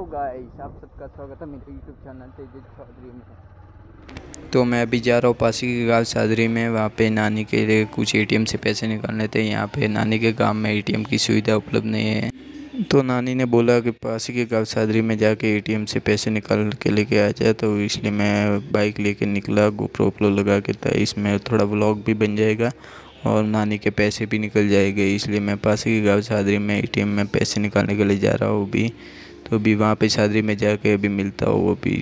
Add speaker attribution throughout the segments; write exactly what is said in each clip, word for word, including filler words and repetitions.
Speaker 1: Guys, आप सबका स्वागत है मेरे यूट्यूब चैनल तेजस चौधरी में।
Speaker 2: तो मैं अभी जा रहा हूँ पासी के गाँव सादरी में। वहाँ पे नानी के लिए कुछ एटीएम से पैसे निकालने थे। यहाँ पे नानी के गांव में एटीएम की सुविधा उपलब्ध नहीं है, तो नानी ने बोला कि पासी के गाँव सादरी में जाके एटीएम से पैसे निकाल के लेके आ जाए। तो इसलिए मैं बाइक लेके निकला, गोप्रो वोप्रो लगा के था। इसमें थोड़ा व्लॉग भी बन जाएगा और नानी के पैसे भी निकल जाएंगे। इसलिए मैं पासी के गाँव सादरी में एटीएम में पैसे निकालने के लिए जा रहा हूँ अभी। तो अभी वहाँ पे सादरी में जाके अभी मिलता हूँ अभी।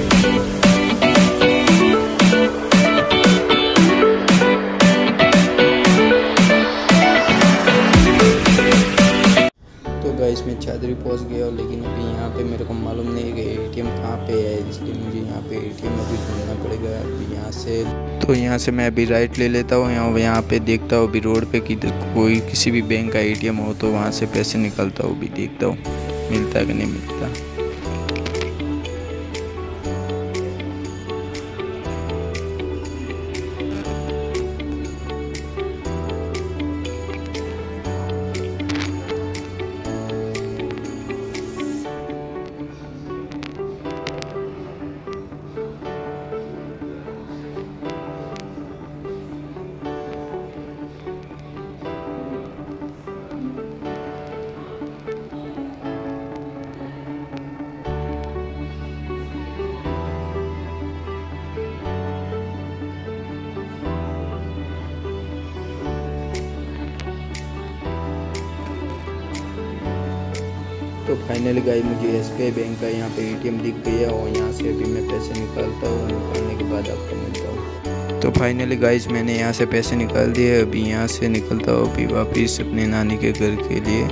Speaker 2: तो गाइस मैं चादरी पहुंच गया, लेकिन अभी यहाँ पे मेरे को मालूम नहीं है कि एटीएम कहाँ पे है, इसलिए मुझे यहाँ पे एटीएम अभी ढूंढना पड़ेगा। अभी यहाँ से तो यहाँ से मैं अभी राइट ले लेता हूँ। यहाँ यहाँ पे देखता हूँ अभी रोड पे कि कोई किसी भी बैंक का एटीएम हो तो वहाँ से पैसे निकालता हूँ। अभी देखता हूँ मिलता है कि नहीं मिलता। तो फाइनली गाइस मुझे एसबीआई बैंक का यहाँ पे एटीएम दिख गया और यहाँ से अभी मैं पैसे निकालता हूँ। निकालने के बाद आपको मिलता हूँ। तो फाइनली गाइस मैंने यहाँ से पैसे निकाल दिए। अभी यहाँ से निकलता हूँ अभी वापस अपने नानी के घर के लिए।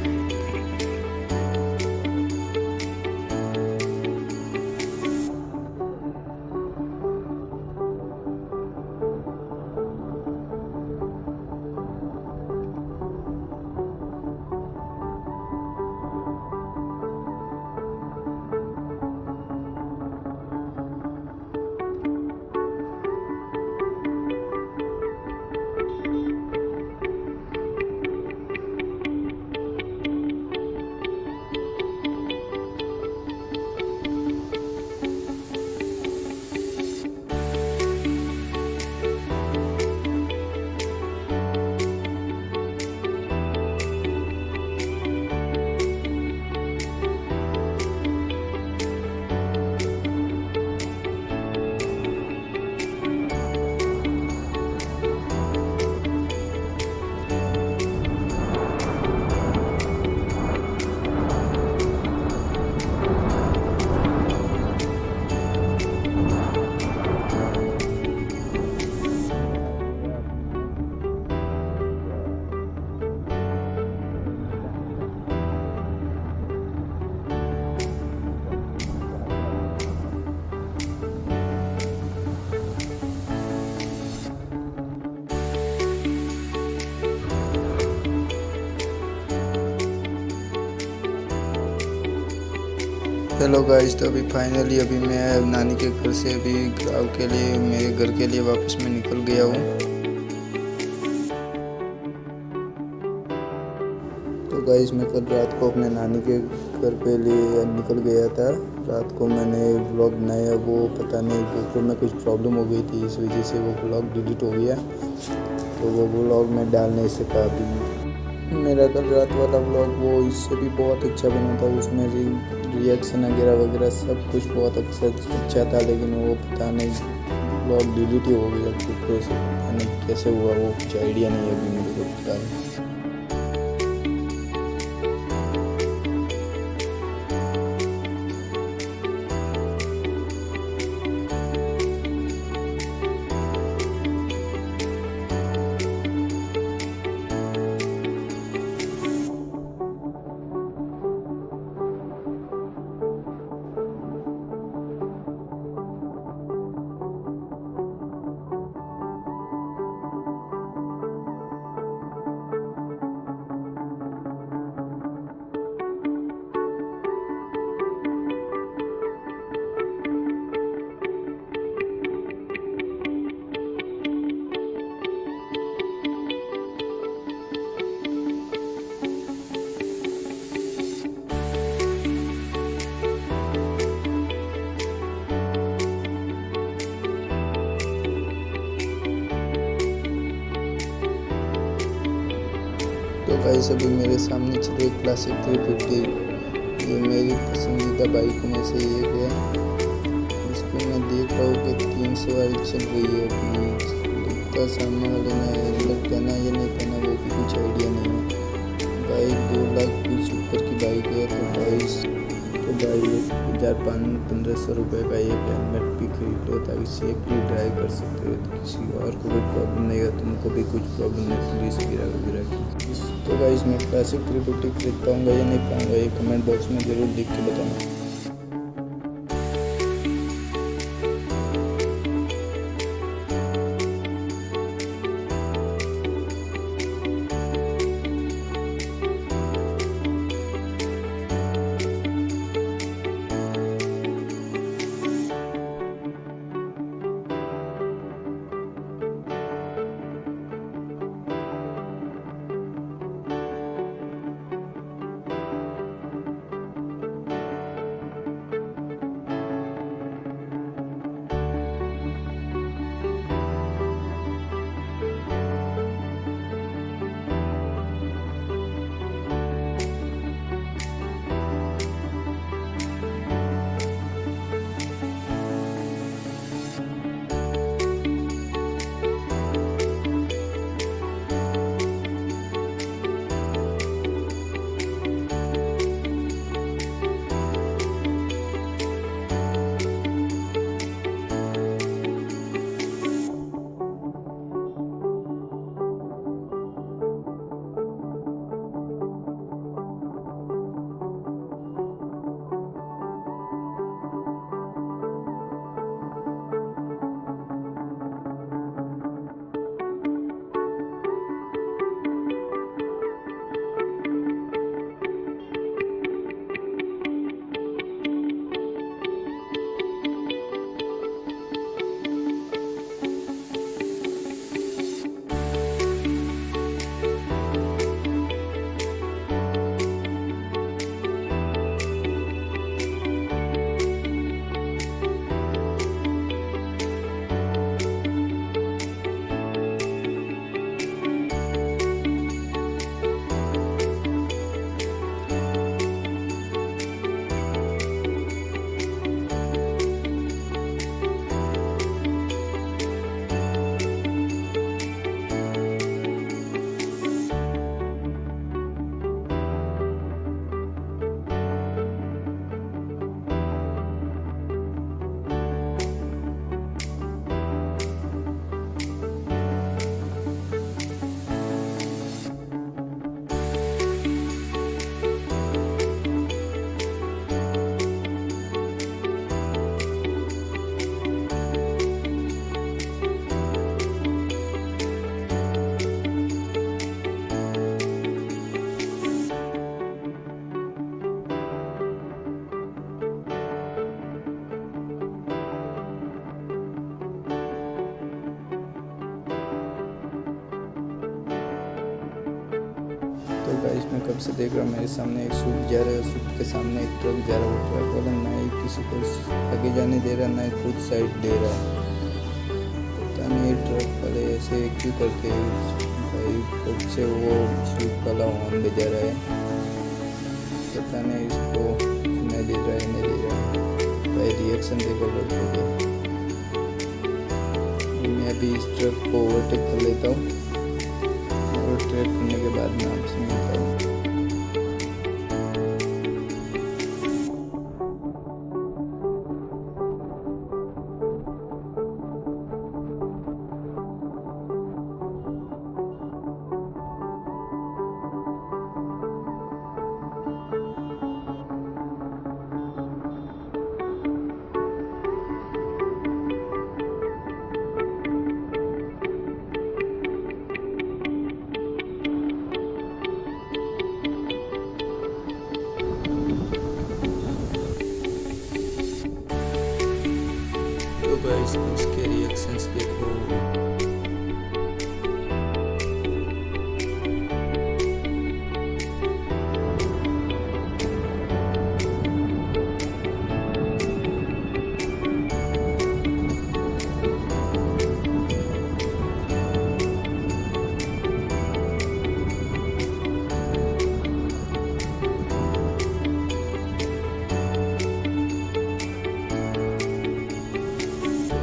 Speaker 2: हेलो गाइस, तो अभी फाइनली अभी मैं नानी के घर से अभी गाँव के लिए, मेरे घर के लिए वापस मैं निकल गया हूँ। तो गाइस मैं कल रात को अपने नानी के घर पे लिए निकल गया था। रात को मैंने व्लॉग बनाया, वो पता नहीं गोप्रो में कुछ प्रॉब्लम हो गई थी, इस वजह से वो व्लॉग डिलीट हो गया। तो वो व्लॉग मैं डाल नहीं सका। अभी मेरा कल रात वाला व्लॉग वो इससे भी बहुत अच्छा बना था, उसमें रिएक्शन वगैरह वगैरह सब कुछ बहुत अच्छा अच्छा था, लेकिन वो पता नहीं व्लॉग डिलीट ही हो गया। गोप्रो से पता नहीं कैसे हुआ, वो कुछ आइडिया नहीं है अभी मेरे को पता है। गाइस अभी मेरे सामने चल रही क्लासिक थ्री फिफ्टी। ये मेरी पसंदीदा बाइक में से एक है। इस पर मैं देख रहा हूँ कि तीन सवारी चल रही है। अभी दिखता सामने वाले ने हेलमेट पहना या नहीं पहना वो भी कुछ आइडिया नहीं है। बाइक दो लाख बीस ऊपर की बाइक है तो बाईस तो भाई एक हज़ार पाँच पंद्रह सौ रुपये का एक हेलमेट भी खरीद लो ताकि सेफली ड्राइव कर सकते हो। तो किसी और को भी प्रॉब्लम नहीं है, तुमको भी कुछ प्रॉब्लम नहीं, पुलिस वगैरह वगैरह की। तो गाइस मैं क्लासिक थ्री फिफ्टी खरीद पाऊँगा या नहीं पाऊँगा ये कमेंट बॉक्स में ज़रूर लिख के बताना। तो गाइस मैं कब से देख रहा हूँ मेरे सामने एक स्विफ्ट जा रहा है, स्विफ्ट के सामने एक ट्रक जा रहा है। वो ट्रक वाला ना ही किसी को आगे जाने दे रहा ना ही खुद साइड दे रहा है। पता नहीं ट्रक वाले ऐसे क्यों करते हैं भाई। कब से वो स्विफ्ट वाला हॉर्न बजा रहा है, पता नहीं इसको नहीं दे रहा है नहीं दे रहा है भाई। रिएक्शन देखो लड़कों के। मैं अभी इस ट्रक को ओवरटेक कर लेता हूँ और ट्रेड करने के बाद मैं आपसे मिलता हूँ। तो गाइस इसके रिएक्शंस देखो।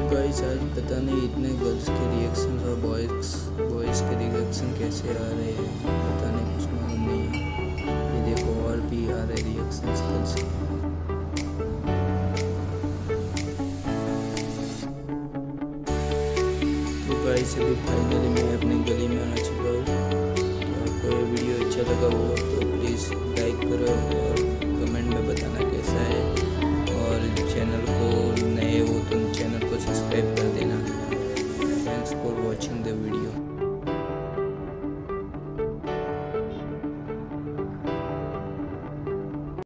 Speaker 2: गाइस आज पता नहीं इतने गर्ल्स के रिएक्शन और बॉयज़ बॉयज़ के रिएक्शन कैसे आ रहे हैं, पता नहीं, कुछ मालूम नहीं है। ये देखो और भी आ रहे रिएक्शन गर्ल्स के। तो गाइस अभी फाइनली मैं अपनी गली में आ चुका हूँ। तो आपको ये वीडियो अच्छा लगा हो तो प्लीज़ लाइक करो और कमेंट में बताना कैसा है, और चैनल को नए हो तो चैनल को सब्सक्राइब कर देना। Thanks for watching the video.